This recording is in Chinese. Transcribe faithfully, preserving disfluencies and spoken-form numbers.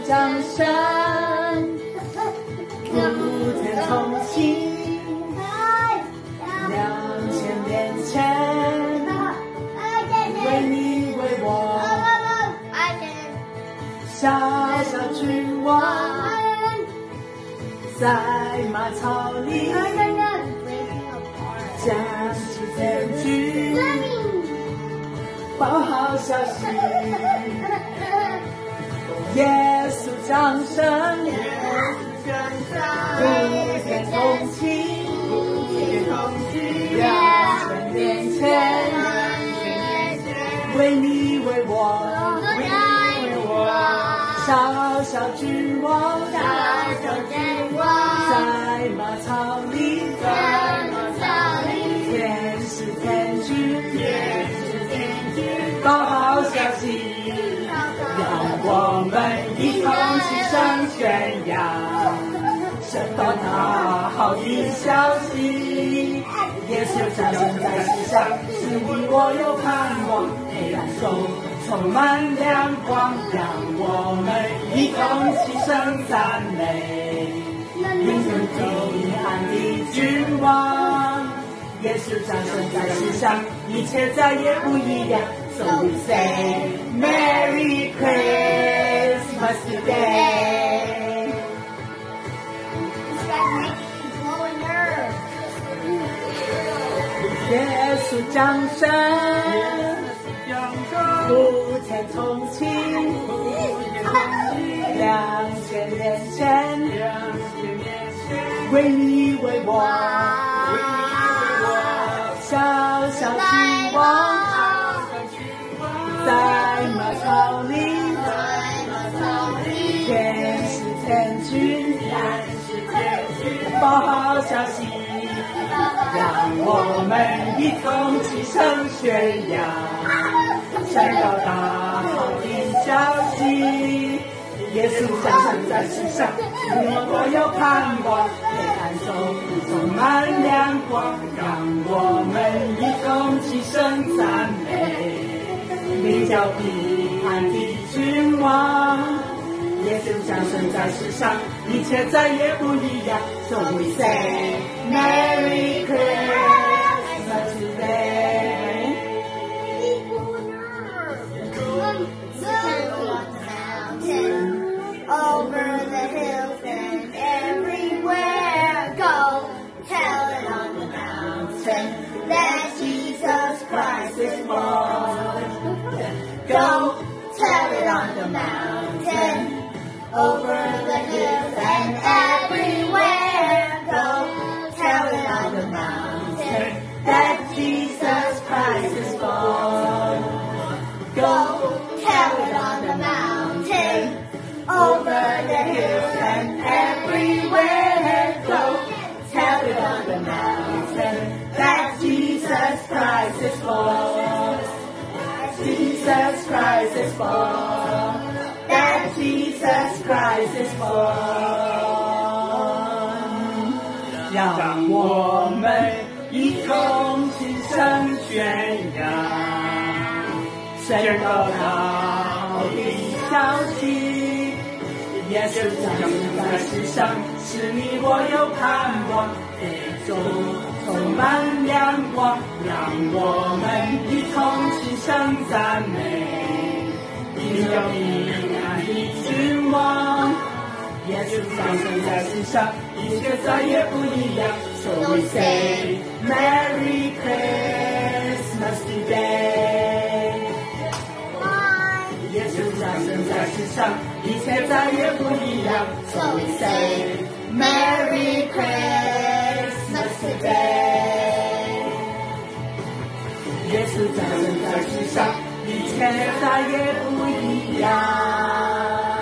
降生，普天同庆，两千年前，为你为我，小小君王，在马槽里将其天君，报好消息。耶稣降生，普天同庆，两千年前，为你为我，小小君王，在马槽里，天使天君，报好消息。让我们一同齐声宣扬，神的大好的消息。耶稣降生在世上，使你我有盼望，黑暗中充满亮光。让我们一同齐声赞美，永生平安的君王。耶稣降生在世上，一切再也不一样。So we say Merry Christmas today.耶稣降生，普天同庆，两千年前，为你为我，小小君王。在马槽里，天使天君，报好消息，让我们一同齐声宣扬，宣告大好的消息。耶稣降生在世上，使我有盼望，黑暗中充满亮光，让我们一同齐声赞美。名叫平安的君王，耶稣降生在世上，一切再也不一样。So we say Merry Christmas today. Over the hills and everywhere, go tell it on the mountain that Jesus Christ is born. Go tell it on the mountain, over the hills and everywhere. Go tell it on the mountain that Jesus Christ is born. Go tell it on the mountain, over the hills and everywhere. Go tell it on the mountain that Jesus Christ is born. Jesus Christ is born. That Jesus Christ is born. 让我们一同齐声宣扬，宣告好的消息。耶稣降生在世上，使你我有盼望，黑中充满亮光。让我们一同齐声赞美，因有平安的君王。耶稣降生在世上，一切再也不一样。So we say Merry Christmas today. 耶稣降生在世上，一切再也不一样。So we say Merry Christmas today. 耶稣降生在世上，一切再也不一样。